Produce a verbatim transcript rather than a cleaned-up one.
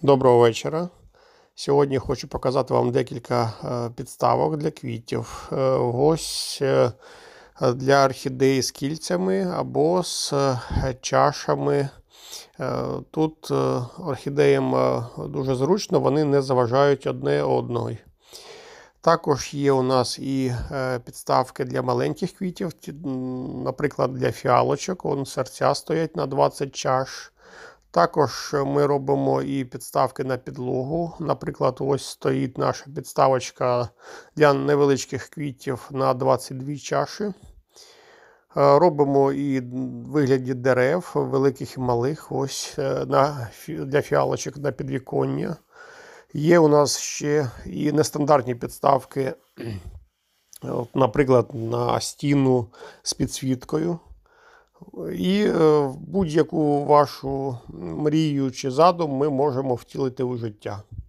Доброго вечора. Сьогодні хочу показати вам декілька підставок для квітів. Ось для орхідеї з кільцями або з чашами. Тут орхідеям дуже зручно, вони не заважають одне одного. Також є у нас і підставки для маленьких квітів, наприклад, для фіалочок. Вон серця стоять на двадцять чаш. Також ми робимо і підставки на підлогу. Наприклад, ось стоїть наша підставочка для невеличких квітів на двадцять дві чаші. Робимо і в вигляді дерев, великих і малих, ось на, для фіалочок на підвіконня. Є у нас ще і нестандартні підставки, наприклад, на стіну з підсвіткою. І будь-яку вашу мрію чи задум ми можемо втілити у життя.